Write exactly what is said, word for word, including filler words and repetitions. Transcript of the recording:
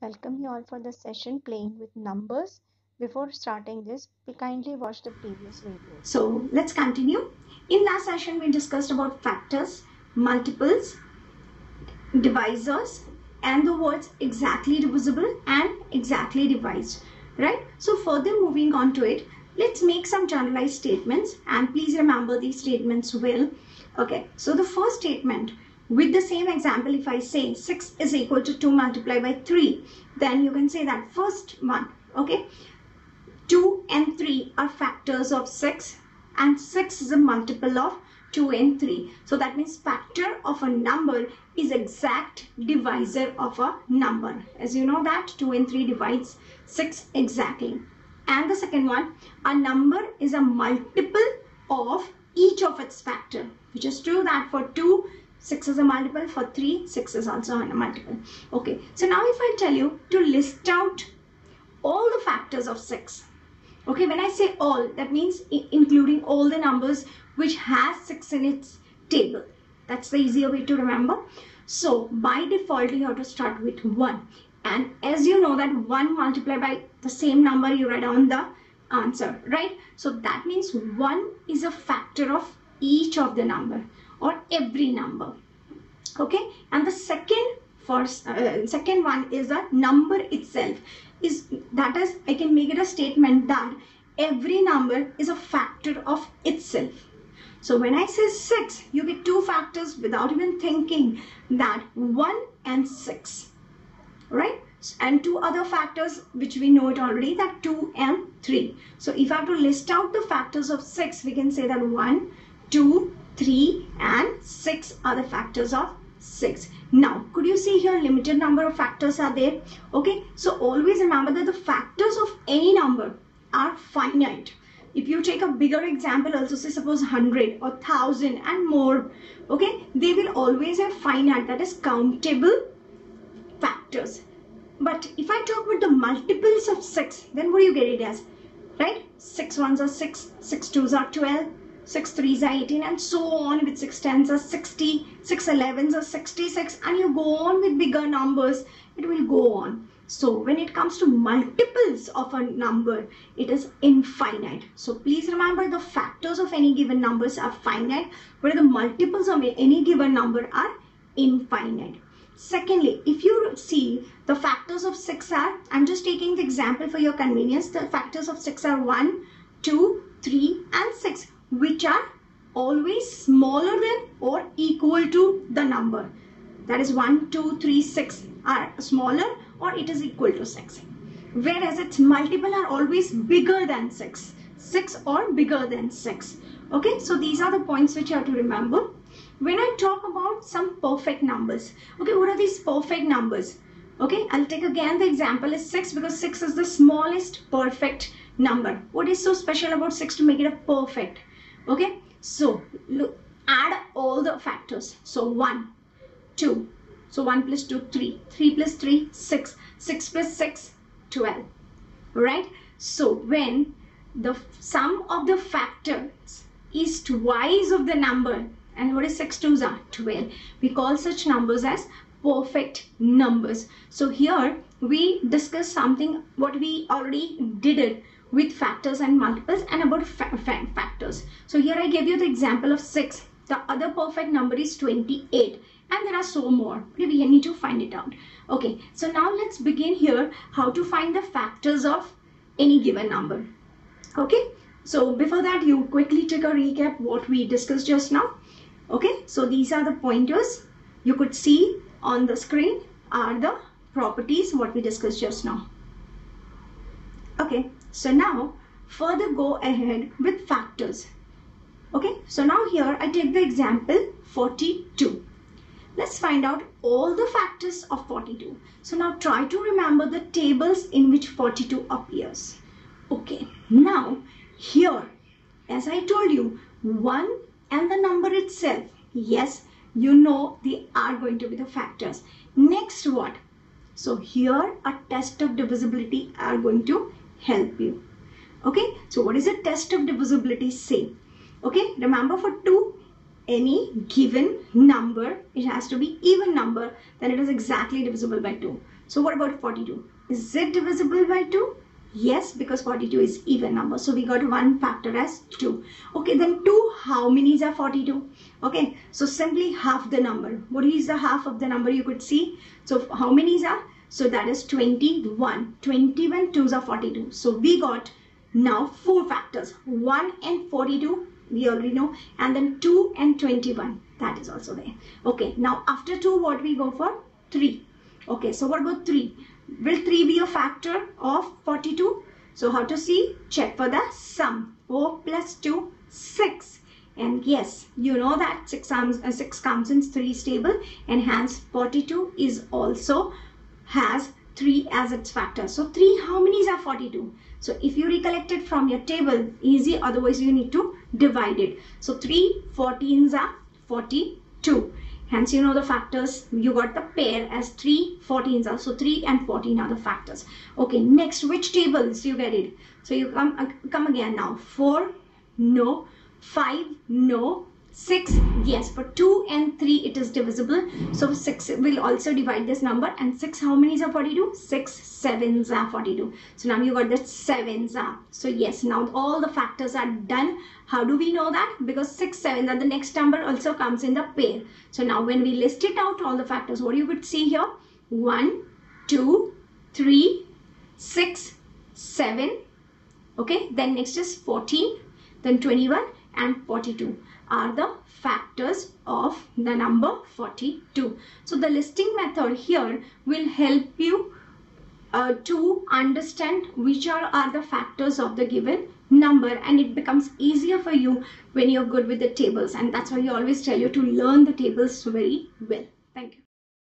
welcome you all for the session playing with numbers. Before starting this, we kindly watch the previous video. So let's continue. In last session, we discussed about factors, multiples, divisors, and the words exactly divisible and exactly divised, right? So further moving on to it, let's make some generalized statements, and please remember these statements well. Okay, so the first statement, with the same example, if I say six is equal to two multiplied by three, then you can say that first one, okay, two and three are factors of six, and six is a multiple of two and three. So that means factor of a number is exact divisor of a number. As you know that two and three divides six exactly. And the second one, a number is a multiple of each of its factor, which is true that for two, six is a multiple, for three, six is also a multiple. Okay, so now if I tell you to list out all the factors of six, okay, when I say all, that means including all the numbers which has six in its table. That's the easier way to remember. So by default, you have to start with one. And as you know that one multiplied by the same number, you write down the answer, right? So that means one is a factor of each of the number or every number. Okay, and the second first uh, second one is a number itself. Is that is, I can make it a statement that every number is a factor of itself. So when I say six, you get two factors without even thinking, that one and six, right? And two other factors which we know it already, that two and three. So if I have to list out the factors of six, we can say that one, two, three and six are the factors of six. Now, could you see here limited number of factors are there? Okay, so always remember that the factors of any number are finite. If you take a bigger example also, say suppose one hundred or one thousand and more, okay, they will always have finite, that is countable factors. But if I talk with the multiples of six, then what do you get it as, right? six ones are six, six twos are twelve, six threes are eighteen, and so on with six tens are sixty, six elevens are sixty-six, and you go on with bigger numbers, it will go on. So when it comes to multiples of a number, it is infinite. So please remember the factors of any given numbers are finite, where the multiples of any given number are infinite. Secondly, if you see the factors of six are, I'm just taking the example for your convenience, the factors of six are one, two, three and six, which are always smaller than or equal to the number. That is one, two, three, six are smaller or it is equal to six. Whereas its multiple are always bigger than six. six or bigger than six. Okay, so these are the points which you have to remember. When I talk about some perfect numbers, okay, what are these perfect numbers? Okay, I'll take again the example is six, because six is the smallest perfect number. What is so special about six to make it a perfect? Okay, so look, add all the factors. So one, two, so one plus two, three, three plus three, six, six plus six, twelve, right? So when the sum of the factors is twice of the number, and what is six twos are twelve, we call such numbers as perfect numbers. So here we discuss something what we already did it with factors and multiples and about fa fa factors. So here I gave you the example of six. The other perfect number is twenty-eight, and there are so more. We need to find it out. Okay, so now let's begin here how to find the factors of any given number. Okay, so before that, you quickly take a recap what we discussed just now. Okay, so these are the pointers you could see on the screen are the properties what we discussed just now. Okay, so now further go ahead with factors. Okay, so now here I take the example forty-two. Let's find out all the factors of forty-two. So now try to remember the tables in which forty-two appears. Okay, now here, as I told you, one and the number itself, yes, you know they are going to be the factors. Next what? So here a test of divisibility are going to help you. Okay, so what is a test of divisibility say? Okay, remember for two, any given number, it has to be even number, then it is exactly divisible by two. So what about forty-two? Is it divisible by two? Yes, because forty-two is even number. So we got one factor as two. Okay, then two how manys are forty-two? Okay, so simply half the number. What is the half of the number you could see? So how manys are? So that is twenty-one. twenty-one twos are forty-two. So we got now four factors. one and forty-two, we already know. And then two and twenty-one. That is also there. Okay, now after two, what we go for? three. Okay, so what about three? Will three be a factor of forty-two? So how to see? Check for the sum. four plus two, six. And yes, you know that six comes, uh, six comes in three's table, and hence forty-two is also has three as its factor. So three how many are forty-two? So if you recollect it from your table, easy, otherwise you need to divide it. So three fourteens are forty-two. Hence, you know the factors. You got the pair as three fourteens are. So three and fourteen are the factors. Okay, next, which tables you get it? So you come, uh, come again now. four, no. five, no. six, yes. For two and three, it is divisible. So six will also divide this number. And six, how many are forty-two? six sevens are forty-two. So now you got that sevens are. So yes, now all the factors are done. How do we know that? Because six, seven, and the next number also comes in the pair. So now when we list it out, all the factors, what you could see here? one, two, three, six, seven. Okay, then next is fourteen, then twenty-one and forty-two are the factors of the number forty-two. So the listing method here will help you uh, to understand which are, are the factors of the given number, and it becomes easier for you when you're good with the tables, and that's why we always tell you to learn the tables very well. Thank you.